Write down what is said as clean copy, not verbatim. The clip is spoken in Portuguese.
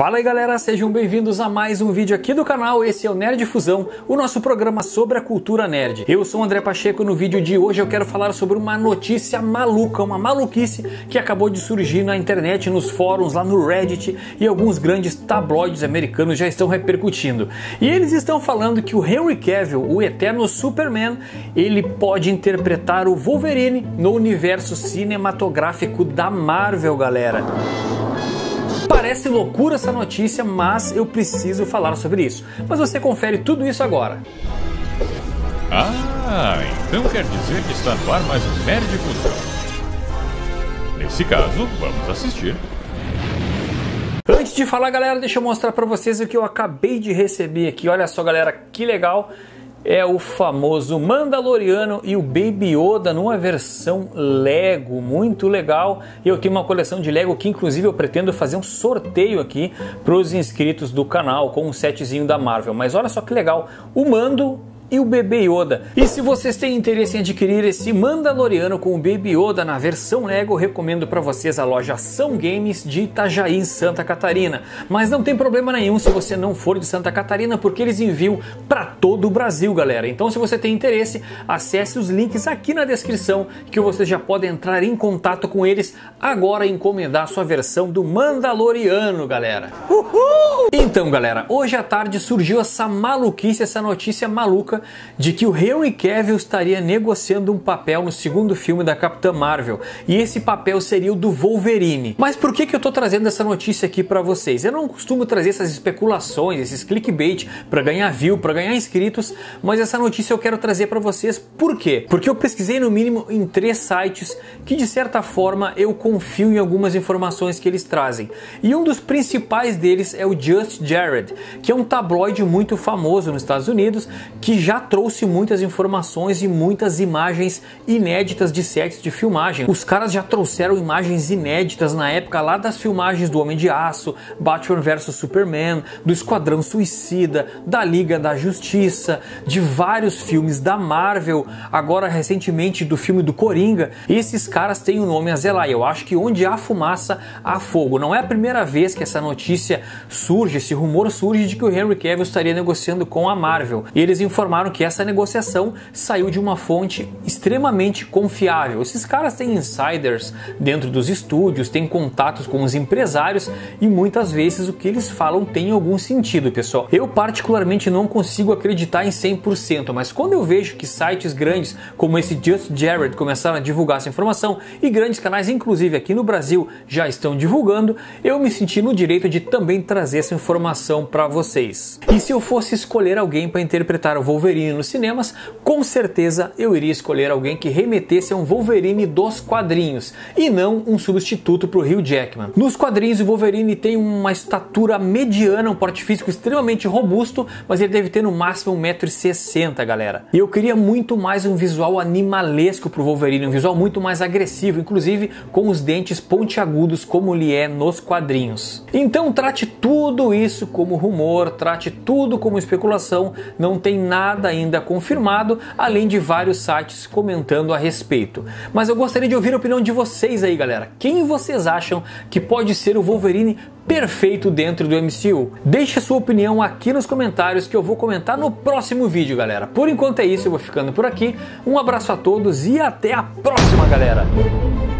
Fala aí galera, sejam bem-vindos a mais um vídeo aqui do canal. Esse é o Nerd Fusão, o nosso programa sobre a cultura nerd. Eu sou o André Pacheco e no vídeo de hoje eu quero falar sobre uma notícia maluca, uma maluquice que acabou de surgir na internet, nos fóruns, lá no Reddit, e alguns grandes tabloides americanos já estão repercutindo. E eles estão falando que o Henry Cavill, o eterno Superman, ele pode interpretar o Wolverine no universo cinematográfico da Marvel, galera. Parece loucura essa notícia, mas eu preciso falar sobre isso. Mas você confere tudo isso agora. Então quer dizer que está no ar mais um Nerd Fusão. Nesse caso, vamos assistir. Antes de falar, galera, deixa eu mostrar pra vocês o que eu acabei de receber aqui. Olha só, galera, que legal. É o famoso Mandaloriano e o Baby Yoda numa versão Lego, muito legal. E eu tenho uma coleção de Lego que inclusive eu pretendo fazer um sorteio aqui para os inscritos do canal com um setzinho da Marvel. Mas olha só que legal, o Mando e o Baby Yoda. E se vocês têm interesse em adquirir esse Mandaloriano com o Baby Yoda na versão Lego, eu recomendo para vocês a loja Ação Games de Itajaí, em Santa Catarina. Mas não tem problema nenhum se você não for de Santa Catarina, porque eles enviam para todo o Brasil, galera. Então se você tem interesse, acesse os links aqui na descrição que vocês já podem entrar em contato com eles agora e encomendar a sua versão do Mandaloriano, galera. Uhul! Então, galera, hoje à tarde surgiu essa maluquice, essa notícia maluca de que o Henry Cavill estaria negociando um papel no segundo filme da Capitã Marvel, e esse papel seria o do Wolverine. Mas por que eu tô trazendo essa notícia aqui para vocês? Eu não costumo trazer essas especulações, esses clickbait para ganhar view, para ganhar inscritos, mas essa notícia eu quero trazer para vocês. Por quê? Porque eu pesquisei no mínimo em 3 sites que de certa forma eu confio em algumas informações que eles trazem. E um dos principais deles é o Just Jared, que é um tabloide muito famoso nos Estados Unidos, que já trouxe muitas informações e muitas imagens inéditas de sets de filmagem. Os caras já trouxeram imagens inéditas na época lá das filmagens do Homem de Aço, Batman vs Superman, do Esquadrão Suicida, da Liga da Justiça, de vários filmes da Marvel, agora recentemente do filme do Coringa. Esses caras têm um nome a zelar, e eu acho que onde há fumaça, há fogo. Não é a primeira vez que essa notícia surge, esse rumor surge de que o Henry Cavill estaria negociando com a Marvel. E eles informaram que essa negociação saiu de uma fonte extremamente confiável. Esses caras têm insiders dentro dos estúdios, têm contatos com os empresários e muitas vezes o que eles falam tem algum sentido, pessoal. Eu particularmente não consigo acreditar em 100%, mas quando eu vejo que sites grandes como esse Just Jared começaram a divulgar essa informação e grandes canais, inclusive aqui no Brasil, já estão divulgando, eu me senti no direito de também trazer essa informação para vocês. E se eu fosse escolher alguém para interpretar o Wolverine nos cinemas, com certeza eu iria escolher alguém que remetesse a um Wolverine dos quadrinhos e não um substituto para o Hugh Jackman. Nos quadrinhos o Wolverine tem uma estatura mediana, um porte físico extremamente robusto, mas ele deve ter no máximo 1,60 m, galera. E eu queria muito mais um visual animalesco para o Wolverine, um visual muito mais agressivo, inclusive com os dentes pontiagudos como ele é nos quadrinhos. Então trate tudo isso como rumor, trate tudo como especulação, não tem nada ainda confirmado, além de vários sites comentando a respeito. Mas eu gostaria de ouvir a opinião de vocês aí, galera. Quem vocês acham que pode ser o Wolverine perfeito dentro do MCU? Deixe a sua opinião aqui nos comentários que eu vou comentar no próximo vídeo, galera. Por enquanto é isso, eu vou ficando por aqui. Um abraço a todos e até a próxima, galera!